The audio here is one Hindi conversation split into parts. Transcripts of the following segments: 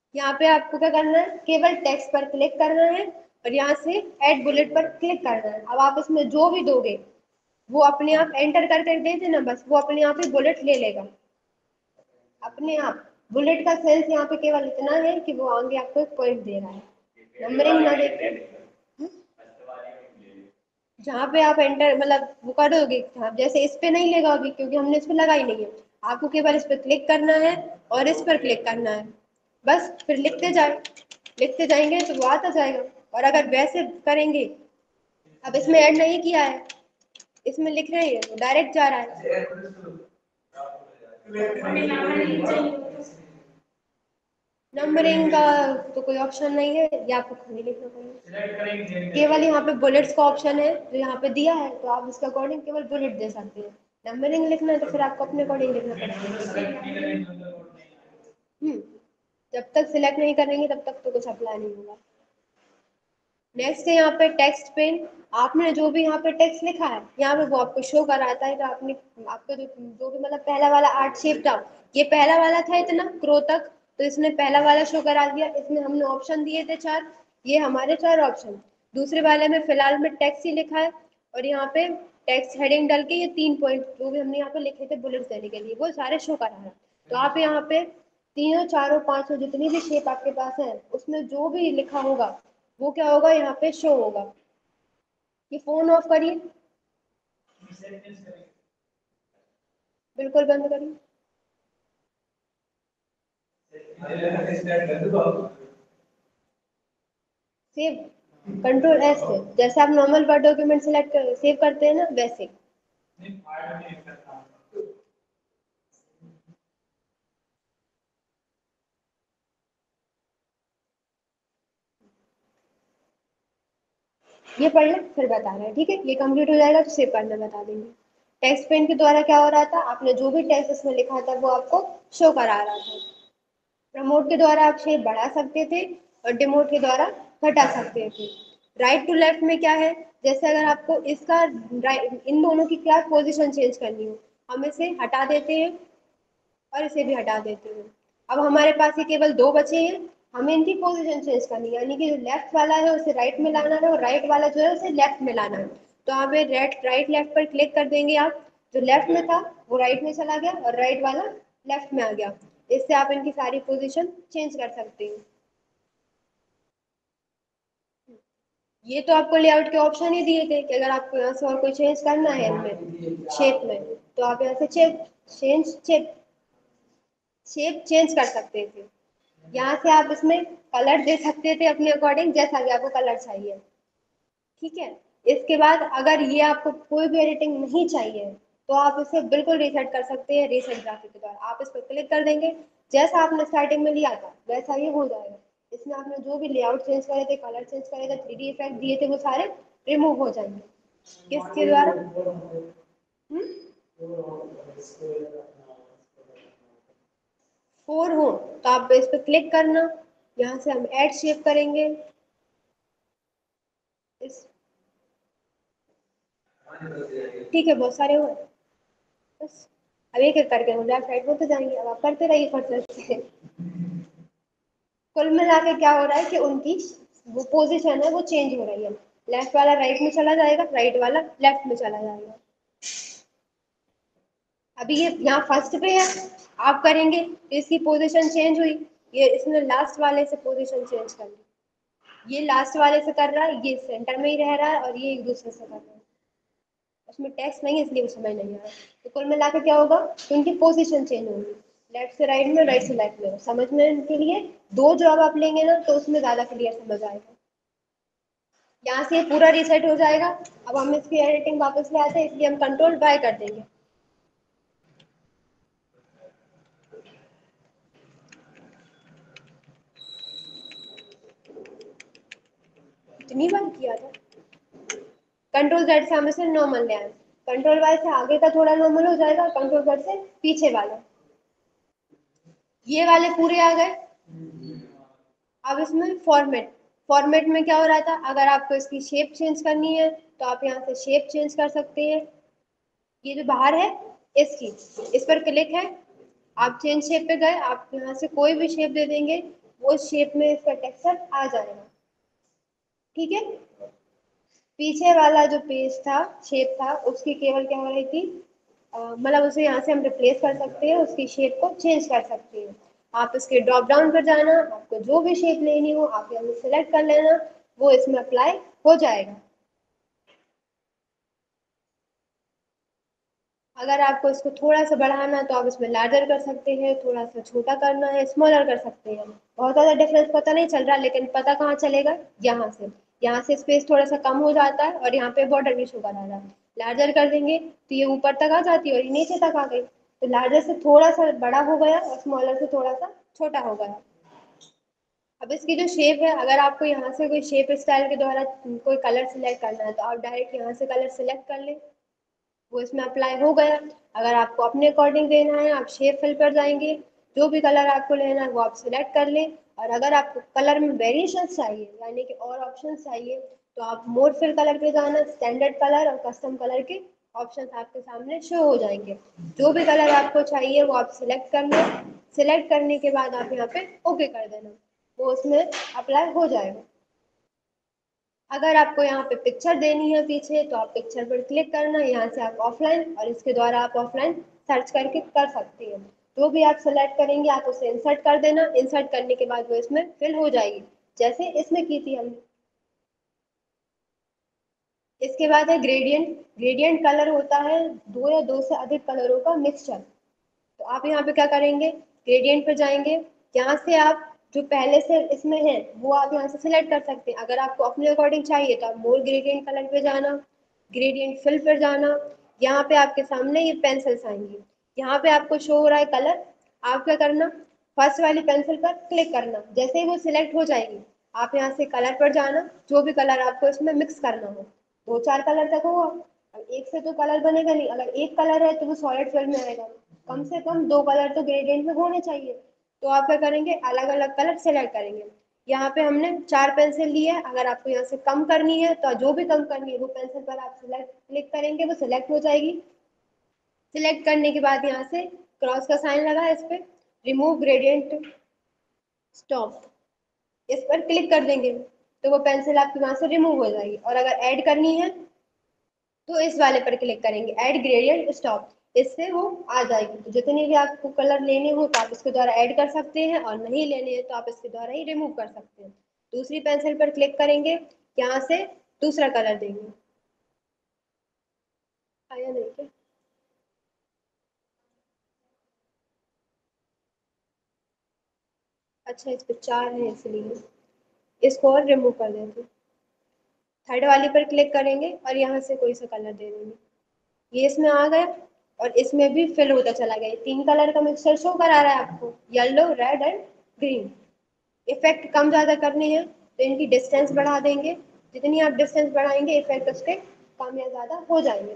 यहाँ पे आपको क्या करना है, केवल टेक्स्ट पर क्लिक करना है और यहाँ से ऐड बुलेट पर क्लिक करना है। अब आप इसमें जो भी दोगे वो अपने आप एंटर कर कर दे देना, बस वो अपने आप ही बुलेट ले लेगा अपने आप। बुलेट का सेंस यहाँ पे केवल इतना है कि वो आगे आपको एक पॉइंट दे रहा है, नंबरिंग ना देके। जहाँ पे आप एंटर मतलब वो करोगे, आप जैसे इस पे नहीं लेगा अभी क्योंकि हमने इस पे लगाई नहीं है। आपको केवल इस पे क्लिक करना है और इस पर क्लिक करना है, बस फिर लिखते जाएंगे तो वो आता जाएगा। और अगर वैसे करेंगे, अब इसमें ऐड नहीं किया है, इसमें लिख रहे हैं डायरेक्ट जा रहा है। नंबरिंग का तो कोई ऑप्शन नहीं है, ये आपको खुद ही लिखना पड़ेगा। केवल यहाँ पे बुलेट्स का ऑप्शन है जो यहाँ पे दिया है, तो आप इसके अकॉर्डिंग केवल बुलेट दे सकते हैं। नंबरिंग लिखना है तो फिर आपको अपने अकॉर्डिंग लिखना पड़ेगा। हम्म, जब तक सिलेक्ट नहीं करेंगे तब तक तो कुछ अप्लाई नहीं होगा। नेक्स्ट है यहाँ पे टेक्स्ट पेन। आपने जो भी यहाँ पे टेक्स्ट लिखा है यहाँ पे वो आपको शो कराता है। तो आपने आपका जो भी मतलब पहला वाला आर्ट शेप था, ये पहला वाला था इतना क्रो तक, तो इसने पहला वाला शो करा दिया। इसमें हमने ऑप्शन दिए थे 4, ये हमारे 4 ऑप्शन। दूसरे वाले में फिलहाल में टेक्स्ट ही लिखा है और यहाँ पे टेक्स्ट हेडिंग डाल के ये 3 पॉइंट जो भी हमने यहाँ पे लिखे थे बुलेट्स देने के लिए वो सारे शो करा है। तो आप यहाँ पे तीनों चारों पांचों जितनी भी शेप आपके पास है उसमें जो भी लिखा होगा वो क्या होगा यहाँ पे शो होगा। ये फोन ऑफ करिए, बिल्कुल बंद करिए। सेव, कंट्रोल एस से जैसे आप नॉर्मल वर्ड डॉक्यूमेंट सेलेक्ट कर सेव करते हैं ना वैसे। ये पढ़ लें फिर बता रहे हैं, ठीक है। ये कंप्लीट हो जाएगा तो सेव करना बता देंगे। टेक्स्ट पेन के द्वारा क्या हो रहा था, आपने जो भी टेक्स्ट इसमें लिखा था वो आपको शो करा रहा था। प्रमोट के द्वारा आप शेप बढ़ा सकते थे और डिमोट के द्वारा घटा सकते थे। राइट टू लेफ्ट में क्या है, जैसे अगर आपको इसका इन दोनों की क्या पोजीशन चेंज करनी हो, हम इसे हटा देते हैं और इसे भी हटा देते हैं। अब हमारे पास ये केवल 2 बचे हैं, हमें इनकी पोजीशन चेंज करनी है, यानी कि जो लेफ्ट वाला है उसे राइट में लाना है और राइट वाला जो है उसे लेफ्ट में लाना है। तो आप राइट लेफ्ट पर क्लिक कर देंगे, आप जो लेफ्ट में था वो राइट में चला गया और राइट वाला लेफ्ट में आ गया। इससे आप इनकी सारी पोजीशन चेंज कर सकते हैं। ये तो आपको लेआउट के ऑप्शन ही दिए थे कि अगर आपको यहाँ से और कोई चेंज करना है इनमें शेप में, तो आप यहाँ से शेप चेंज कर सकते थे। यहाँ से आप इसमें कलर दे सकते थे अपने अकॉर्डिंग, जैसा भी आपको कलर चाहिए, ठीक है। इसके बाद अगर ये आपको कोई भी एडिटिंग नहीं चाहिए तो आप इसे बिल्कुल रीसेट कर सकते हैं रीसेट ग्राफिक के द्वारा। आप इस पर क्लिक कर देंगे, जैसा आपने स्टार्टिंग में लिया था वैसा ये हो जाएगा। इसमें आपने जो भी लेआउट चेंज करे थे, कलर चेंज करे थे, 3D इफेक्ट दिए थे, वो सारे रिमूव हो जाएंगे। किसके द्वारा? हम्म, 4 हो तो आप इस पर क्लिक करना, यहाँ से हम ऐड शेप करेंगे इस, ठीक है। बहुत सारे हुए, बस अब एक एक करके हम लेफ्ट राइट होते जाएंगे। अब आप करते रहिए फट से। कुल मिला के क्या हो रहा है कि उनकी वो पोजीशन है वो चेंज हो रही है। लेफ्ट वाला राइट में चला जाएगा, राइट वाला लेफ्ट में चला जाएगा। अभी ये यहाँ फर्स्ट पे है, आप करेंगे तो इसकी पोजीशन चेंज हुई। ये इसने लास्ट वाले से पोजीशन चेंज कर ली, ये लास्ट वाले से कर रहा है, ये सेंटर में ही रह रहा है और ये एक दूसरे से कर रहा है। उसमें टेक्स्ट नहीं है इसलिए वो समझ नहीं आ रहा। तो कुल मिला के क्या होगा, तो उनकी पोजीशन चेंज होगी, लेफ्ट से राइट में, राइट से लेफ्ट में। समझने के लिए दो जॉब आप लेंगे ना तो उसमें ज्यादा क्लियर समझ आएगा। यहाँ से पूरा रीसेट हो जाएगा। अब हम इसकी एडिटिंग वापस ले आते हैं, इसलिए हम कंट्रोल बाय कर देंगे। इतनी बार किया था। कंट्रोल जेड से हम इसे नॉर्मल ले आए, कंट्रोल वाई से आगे का थोड़ा नॉर्मल हो जाएगा, कंट्रोल जेड से पीछे वाला, ये वाले पूरे आ गए। अब इसमें फॉर्मेट, फॉर्मेट में क्या हो रहा था, अगर आपको इसकी शेप चेंज करनी है तो आप यहाँ से शेप चेंज कर सकते हैं। ये जो बाहर है इसकी, इस पर क्लिक है, आप चेंज शेप पे गए, आप यहाँ से कोई भी शेप दे देंगे। वो शेप में इसका टेक्सचर आ जाएगा। ठीक है, पीछे वाला जो पेज था, शेप था, उसकी केवल क्या हो रही थी, मतलब उसे यहाँ से हम रिप्लेस कर सकते हैं, उसकी शेप को चेंज कर सकते हैं। आप इसके ड्रॉप डाउन पर जाना, आपको जो भी शेप लेनी हो आप यहाँ से सिलेक्ट कर लेना, वो इसमें अप्लाई हो जाएगा। अगर आपको इसको थोड़ा सा बढ़ाना है तो आप इसमें लार्जर कर सकते हैं, थोड़ा सा छोटा करना है स्मॉलर कर सकते हैं। बहुत ज़्यादा डिफरेंस पता नहीं चल रहा, लेकिन पता कहाँ चलेगा, यहाँ से स्पेस थोड़ा सा कम हो जाता है और यहाँ पे बॉर्डर भी शो करा रहा है। लार्जर कर देंगे तो ये ऊपर तक आ जाती है और ये नीचे तक आ गई। तो लार्जर से थोड़ा सा बड़ा हो गया और स्मॉलर से थोड़ा सा छोटा हो गया। अब इसकी जो शेप है, अगर आपको यहाँ से कोई शेप स्टाइल के द्वारा कोई कलर सिलेक्ट करना है तो आप डायरेक्ट यहाँ से कलर सिलेक्ट कर लें, वो इसमें अप्लाई हो गया। अगर आपको अपने अकॉर्डिंग देना है, आप शेप फिल पर जाएंगे, जो भी कलर आपको लेना है वो आप सिलेक्ट कर लें। और अगर आपको कलर में वेरिएशन चाहिए, यानी कि और ऑप्शन चाहिए, तो आप मोर फिल कलर पे जाना, स्टैंडर्ड कलर और कस्टम कलर के ऑप्शन आपके सामने शो हो जाएंगे। जो भी कलर आपको चाहिए वो आप सिलेक्ट कर लें। सिलेक्ट करने के बाद आप यहाँ पे ओके कर देना, वो उसमें अप्लाई हो जाएगा। अगर आपको यहाँ पे पिक्चर देनी है पीछे, तो आप पिक्चर पर क्लिक करना, यहाँ से आप ऑफलाइन, और इसके द्वारा आप ऑफलाइन सर्च करके कर सकते हैं। जो भी आप सेलेक्ट करेंगे आप उसे इंसर्ट कर देना, इंसर्ट करने के बाद वो इसमें फिल हो जाएगी, जैसे इसमें की थी हमने। इसके बाद है ग्रेडियंट। ग्रेडियंट कलर होता है दो या दो से अधिक कलरों का मिक्सचर। तो आप यहाँ पे क्या करेंगे, ग्रेडियंट पे जाएंगे, यहाँ से आप जो पहले से इसमें है वो आप यहाँ से सिलेक्ट कर सकते हैं। अगर आपको अपने अकॉर्डिंग चाहिए तो आप मोर ग्रेडियंट कलर पे जाना, ग्रेडियंट फिल पर जाना, यहाँ पे आपके सामने ये पेंसिल्स आएंगी, यहाँ पे आपको शो हो रहा है कलर। आप क्या करना, फर्स्ट वाली पेंसिल पर क्लिक करना, जैसे ही वो सिलेक्ट हो जाएगी आप यहाँ से कलर पर जाना, जो भी कलर आपको इसमें मिक्स करना हो, दो चार कलर तक होगा। अब एक से तो कलर बनेगा नहीं, अगर एक कलर है तो वो सॉलिड फिल में आएगा, कम से कम दो कलर तो ग्रेडियंट में होने चाहिए। तो आप क्या करेंगे, अलग अलग कलर सेलेक्ट करेंगे। यहाँ पे हमने चार पेंसिल ली है, अगर आपको यहाँ से कम करनी है तो जो भी कम करनी है वो पेंसिल पर आप सिलेक्ट क्लिक करेंगे, वो सिलेक्ट हो जाएगी। सिलेक्ट करने के बाद यहाँ से क्रॉस का साइन लगा है, इस पर रिमूव ग्रेडियंट स्टॉप, इस पर क्लिक कर देंगे तो वो पेंसिल आपकी वहां से रिमूव हो जाएगी। और अगर ऐड करनी है तो इस वाले पर क्लिक करेंगे, ऐड ग्रेडियंट स्टॉप, इससे वो आ जाएगी। तो जितने भी आपको कलर लेने हो तो आप इसके द्वारा ऐड कर सकते हैं, और नहीं लेने हैं तो आप इसके द्वारा ही रिमूव कर सकते हैं। दूसरी पेंसिल पर क्लिक करेंगे, यहाँ से दूसरा कलर देंगे। आया नहीं क्या? अच्छा, इस पे चार है इसलिए इसको और रिमूव कर देंगे। थर्ड वाली पर क्लिक करेंगे और यहाँ से कोई सा कलर दे देंगे, ये इसमें आ गया। और इसमें भी फिल होता चला गया, तीन कलर का मिक्सचर शो करा रहा है आपको, yellow red and green. Effect कम ज्यादा करने हैं तो इनकी डिस्टेंस बढ़ा देंगे, जितनी आप डिस्टेंस बढ़ाएंगे इफेक्ट उसके कम या ज्यादा हो जाएंगे।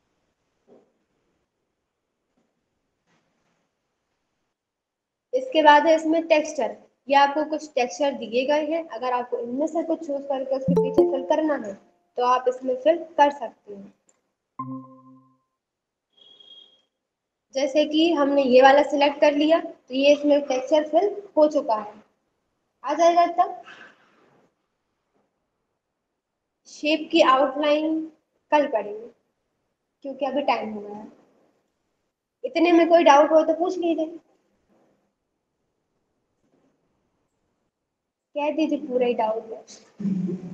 इसके बाद है इसमें टेक्सचर। ये आपको कुछ टेक्सचर दिए गए हैं, अगर आपको इनमें से कुछ चूज करके उसके पीछे फिल करना है तो आप इसमें फिल कर सकते हैं। जैसे कि हमने ये वाला सिलेक्ट कर लिया तो ये इसमें टेक्सचर फिल हो चुका है, आ जाएगा तब। शेप की आउटलाइन कल करेंगे, क्योंकि अभी टाइम हो गया है। इतने में कोई डाउट हो तो पूछ लीजिए, कह दीजिए पूरा ही डाउट है।